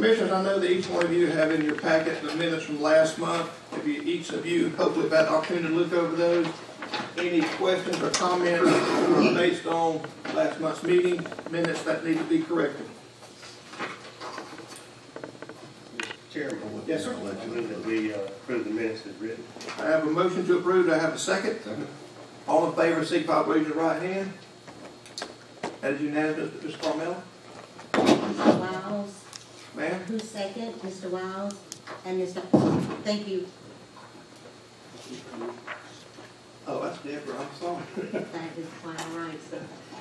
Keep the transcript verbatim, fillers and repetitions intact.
Commissioners, I know that each one of you have in your packet the minutes from last month. If you, each of you hopefully have had an opportunity to look over those. Any questions or comments based on last month's meeting minutes that need to be corrected? Chairman, yes, sir. I move that we uh, approve the minutes as written. I have a motion to approve. Do I have a second? Second. All in favor, signify by raising your right hand. That is unanimous, Mister Carmel. Mister Wiles. Ma'am? Who's second? Mister Wiles and Mister Thank you. Oh, that's Deborah. I'm sorry. That is quite all right, sir.